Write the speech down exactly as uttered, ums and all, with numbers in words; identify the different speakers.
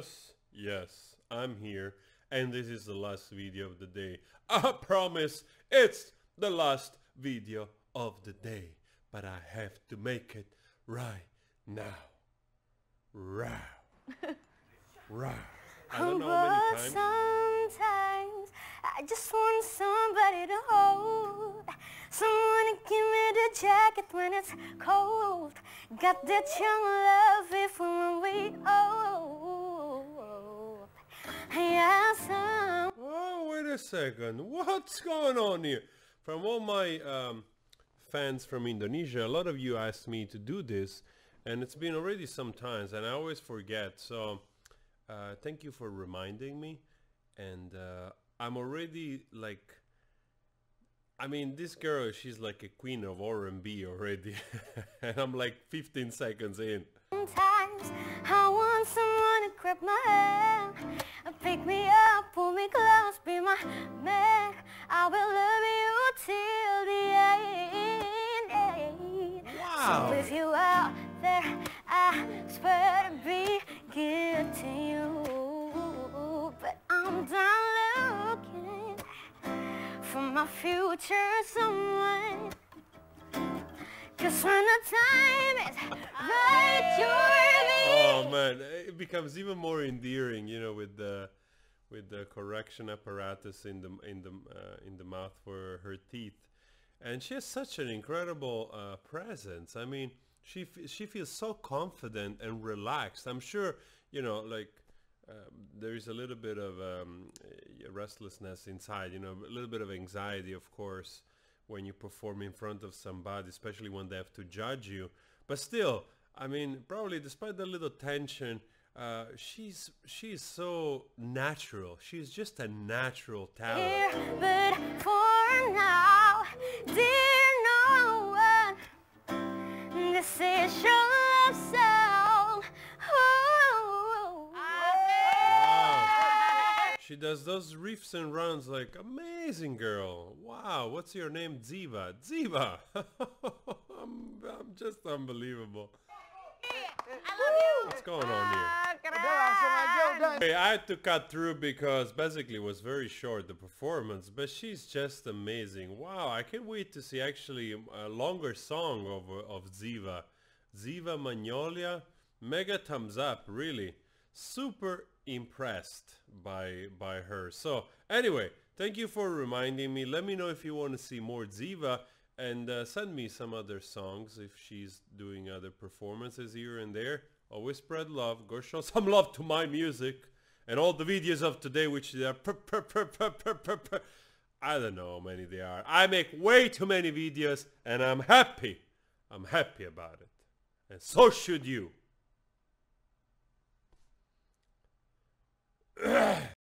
Speaker 1: Yes, yes, I'm here, and this is the last video of the day. I promise it's the last video of the day, but I have to make it right now. Right. Right. I don't know how many times.
Speaker 2: Sometimes I just want somebody to hold, someone to give me the jacket when it's cold. Got that young love if when we old. Yeah, some.
Speaker 1: Oh, wait a second. What's going on here? From all my um, fans from Indonesia, a lot of you asked me to do this, and it's been already some times, and I always forget. So uh, thank you for reminding me. And uh, I'm already like, I mean, this girl, she's like a queen of R and B already. And I'm like fifteen seconds in.
Speaker 2: Sometimes I want someone to grab my hand, pick me up, pull me close, be my man. I will love you till the end.
Speaker 1: Wow.
Speaker 2: So if you out there, I swear to be good to you. But I'm done looking for my future someone. Cause when the time is right, you're me.
Speaker 1: Oh man, it becomes even more endearing, you know, with the with the correction apparatus in the in the uh, in the mouth for her teeth, and she has such an incredible uh, presence. I mean, she f she feels so confident and relaxed. I'm sure, you know, like um, there is a little bit of um, restlessness inside, you know, a little bit of anxiety, of course, when you perform in front of somebody, especially when they have to judge you. But still, I mean, probably despite the little tension, uh, she's she's so natural. She's just a natural talent.
Speaker 2: Here, but for now, dear no one, this is your love song. Ooh.
Speaker 1: Wow. She does those riffs and runs like amazing, girl. Wow, what's your name? Ziva. Ziva. I'm, I'm just unbelievable. What's going on here? Hey, I had to cut through because basically it was very short, the performance, but she's just amazing. Wow, I can't wait to see actually a longer song of, of Ziva. Ziva Magnolya, mega thumbs up, really. Super impressed by, by her. So anyway, thank you for reminding me. Let me know if you want to see more Ziva, and uh, send me some other songs if she's doing other performances here and there. Always spread love. Go show some love to my music and all the videos of today, which they are per, per, per, per, per, per, per. I don't know how many they are. I make way too many videos, and I'm happy. I'm happy about it. And so should you.